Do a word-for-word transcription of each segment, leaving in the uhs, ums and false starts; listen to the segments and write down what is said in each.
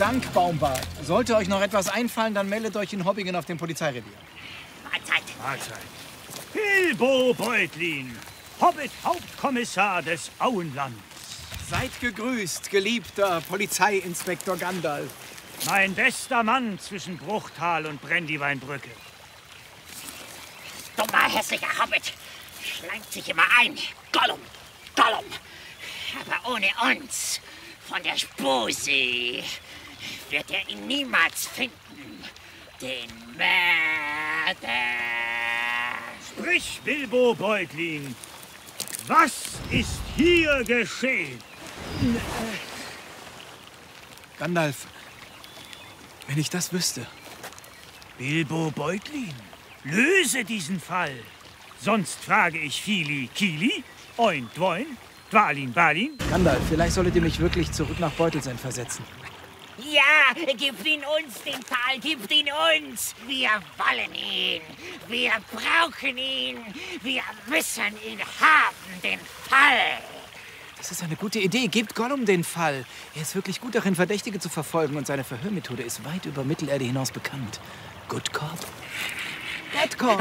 Dank, Baumbart. Sollte euch noch etwas einfallen, dann meldet euch in Hobbingen auf dem Polizeirevier. Mahlzeit. Mahlzeit. Bilbo Beutlin, Hobbit-Hauptkommissar des Auenlands. Seid gegrüßt, geliebter Polizeiinspektor Gandalf. Mein bester Mann zwischen Bruchtal und Brandyweinbrücke. Dummer, hässlicher Hobbit. Schleimt sich immer ein. Gollum, Gollum. Aber ohne uns, von der Spursee, wird er ihn niemals finden. Den Mörder. Sprich, Bilbo Beutlin. Was ist hier geschehen? Gandalf, wenn ich das wüsste. Bilbo Beutlin, löse diesen Fall. Sonst frage ich Fili Kili, Oin Dwoin, Dwalin Balin. Gandalf, vielleicht solltet ihr mich wirklich zurück nach Beutelsend versetzen. Ja, gib ihn uns, den Fall, gib ihn uns. Wir wollen ihn. Wir brauchen ihn. Wir müssen ihn haben, den Fall. Das ist eine gute Idee. Gebt Gollum den Fall. Er ist wirklich gut darin, Verdächtige zu verfolgen und seine Verhörmethode ist weit über Mittelerde hinaus bekannt. Good Cop, Bad Cop.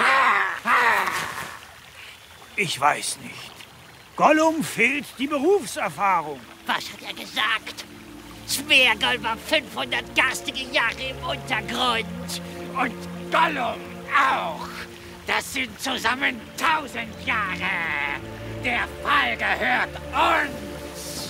Ich weiß nicht. Gollum fehlt die Berufserfahrung. Was hat er gesagt? Zwergol war fünfhundert garstige Jahre im Untergrund. Und Gollum auch. Das sind zusammen tausend Jahre. Der Fall gehört uns.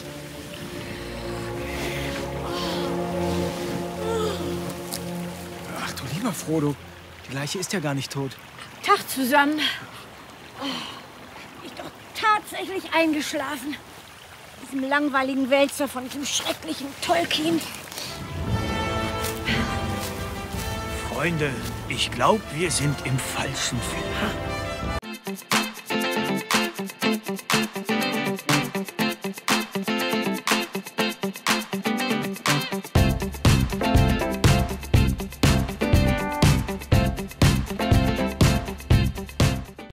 Ach du lieber Frodo, die Leiche ist ja gar nicht tot. Tag zusammen. Oh, ich bin doch tatsächlich eingeschlafen. Diesem langweiligen Wälzer von diesem schrecklichen Tolkien. Freunde, ich glaube, wir sind im falschen Film.